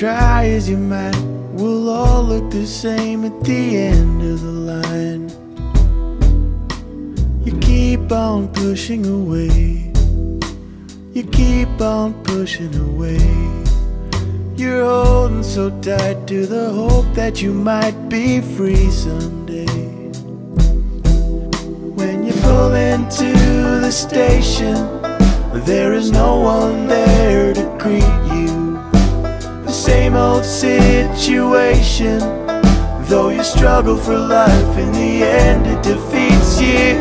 Try as you might, we'll all look the same at the end of the line. You keep on pushing away, you keep on pushing away. You're holding so tight to the hope that you might be free someday. When you pull into the station, there is no one there to greet you. The same old situation, though you struggle for life, in the end it defeats you.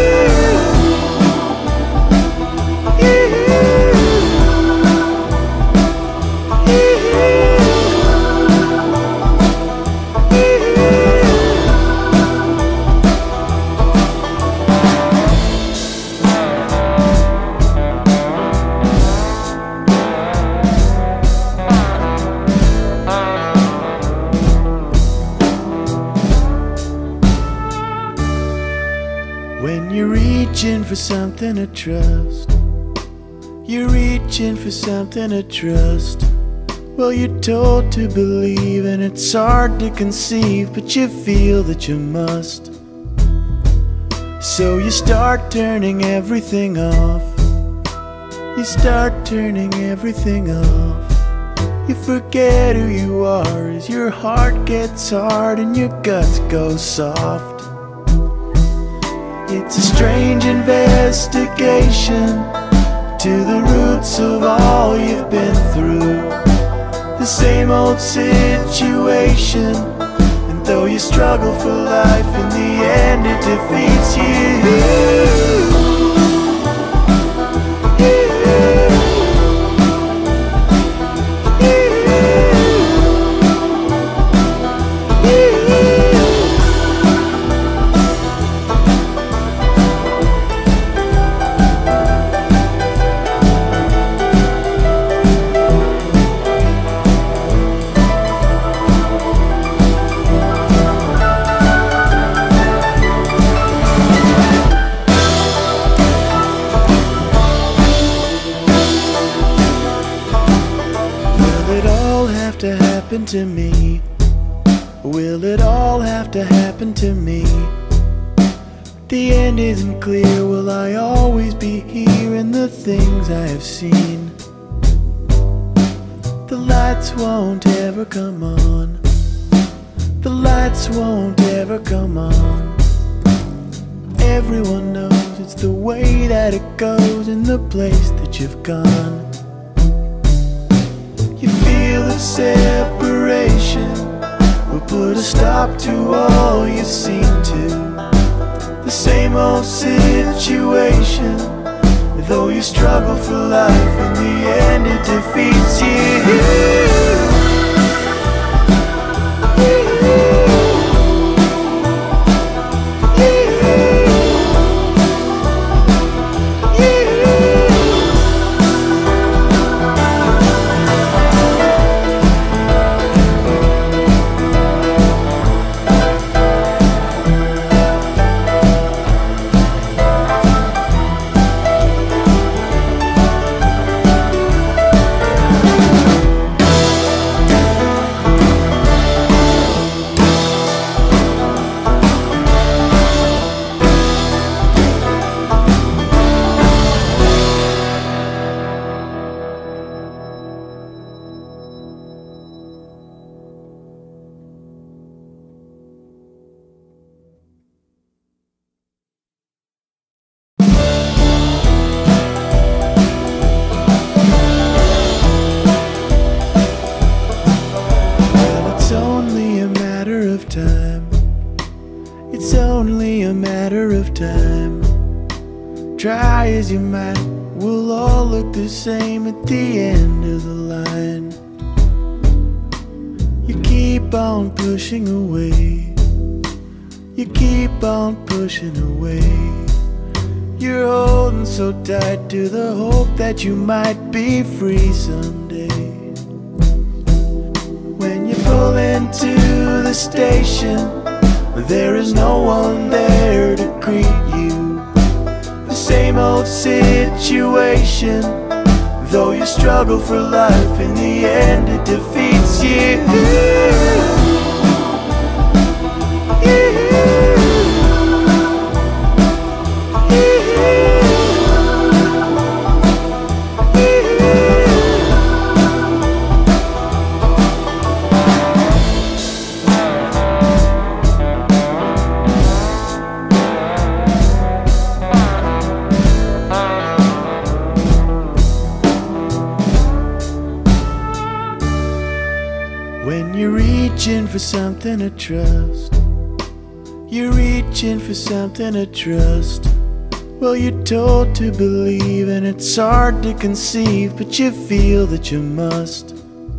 When you're reaching for something to trust, you're reaching for something to trust. Well, you're told to believe and it's hard to conceive, but you feel that you must. So you start turning everything off, you start turning everything off. You forget who you are as your heart gets hard and your guts go soft. It's a strange investigation to the roots of all you've been through. The same old situation, and though you struggle for life, in the end it defeats you. To happen to me? Will it all have to happen to me? The end isn't clear. Will I always be here in the things I have seen? The lights won't ever come on, the lights won't ever come on. Everyone knows it's the way that it goes in the place that you've gone. You feel the separation will put a stop to all you've seen to. The same old situation, though you struggle for life, in the end it defeats you. It's only a matter of time. Try as you might, we'll all look the same at the end of the line. You keep on pushing away, you keep on pushing away. You're holding so tight to the hope that you might be free someday. When you pull into the station, there is no one there to greet you. The same old situation, though you struggle for life, in the end it defeats When you're reaching for something to trust, you're reaching for something to trust. Well, you're told to believe and it's hard to conceive, but you feel that you must.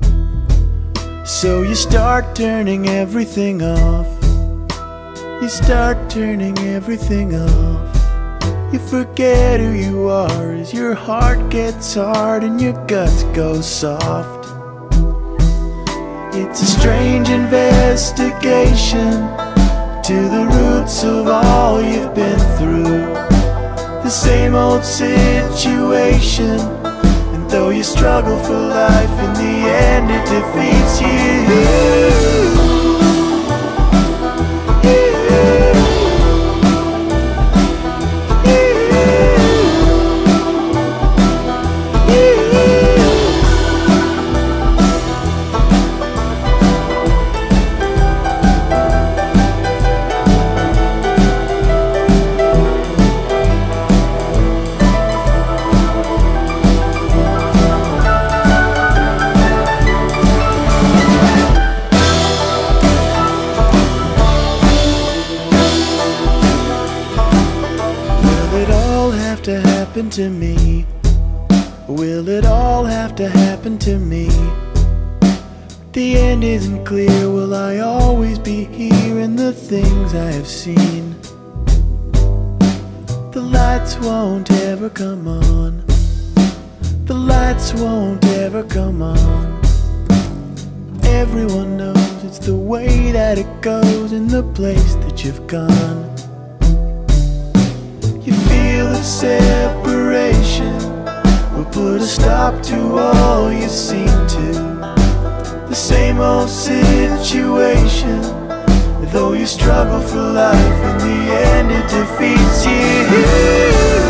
So you start turning everything off. You start turning everything off. You forget who you are as your heart gets hard and your guts go soft. It's a strange investigation to the roots of all you've been through. The same old situation, and though you struggle for life, in the end it defeats you. To happen to me? Will it all have to happen to me? The end isn't clear. Will I always be here in the things I have seen? The lights won't ever come on. The lights won't ever come on. Everyone knows it's the way that it goes in the place that you've gone. Separation will put a stop to all you seem to. The same old situation, though you struggle for life, in the end it defeats you.